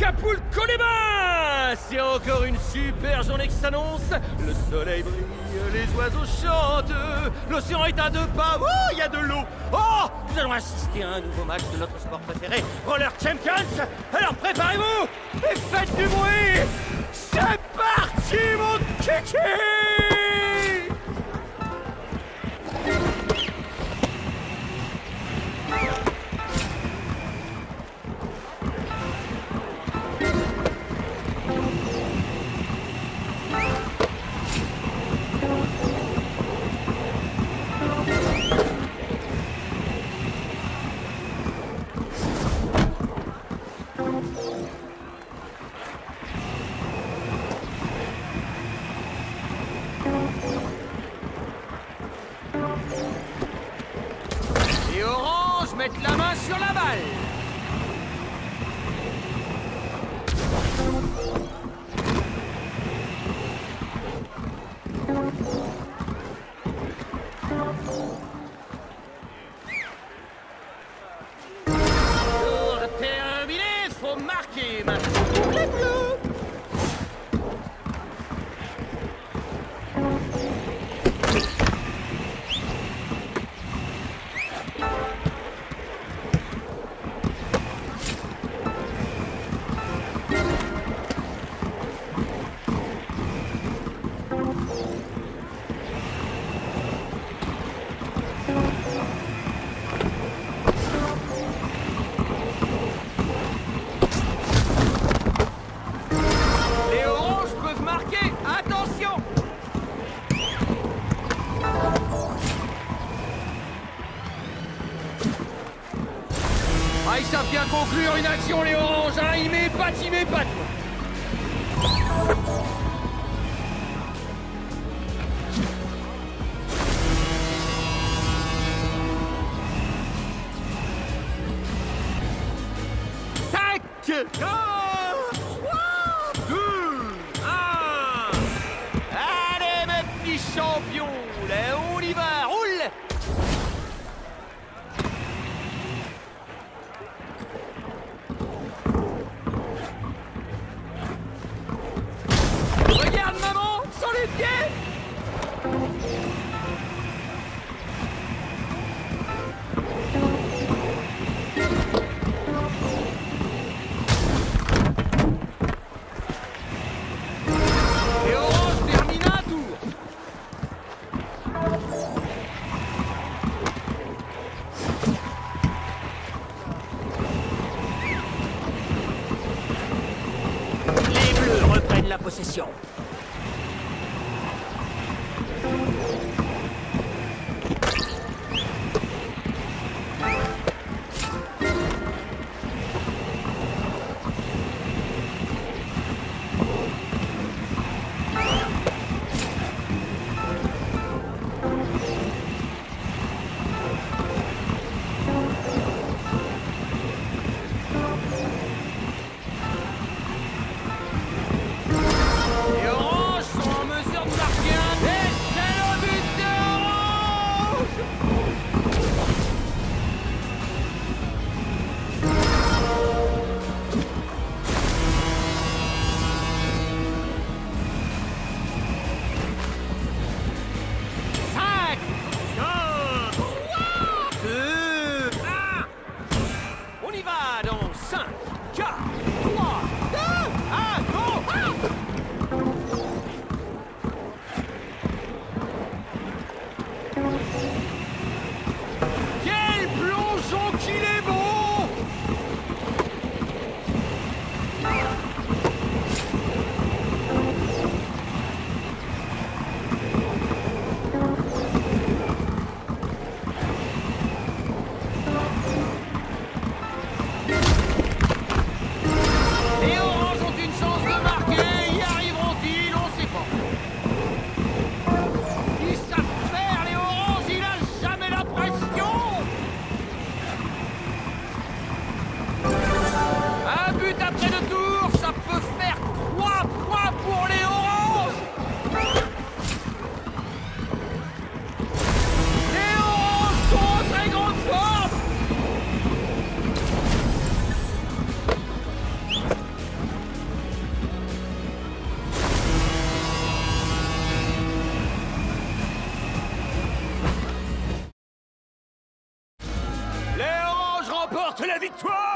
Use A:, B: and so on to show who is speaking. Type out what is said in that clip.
A: Acapulco les bains! C'est encore une super journée qui s'annonce. Le soleil brille, les oiseaux chantent. L'océan est à 2 pas. Oh, il y a de l'eau. Oh, nous allons assister à un nouveau match de notre sport préféré, Roller Champions. Alors préparez-vous et faites du bruit. C'est parti, mon kiki! Et Orange mettent la main sur la balle. Tour terminé, faut marquer maintenant pour les bleus. Les oranges peuvent marquer, attention! Ah, ils savent bien conclure une action, les oranges, hein. Ils m'épatent, Cinq, 4, 3, 2, 1. Allez, mes petits champions, là, on y va, roule! Regarde, maman, sans les pieds! Et Orange termine un tour. Les Bleus reprennent la possession. Et remporte la victoire!